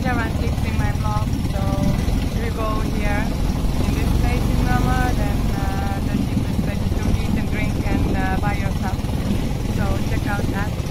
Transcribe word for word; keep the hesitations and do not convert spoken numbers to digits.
Visarun tips in my blog. So if you go here in this place in Myanmar, then uh, the cheapest place to eat and drink and uh, buy your stuff. So check out that.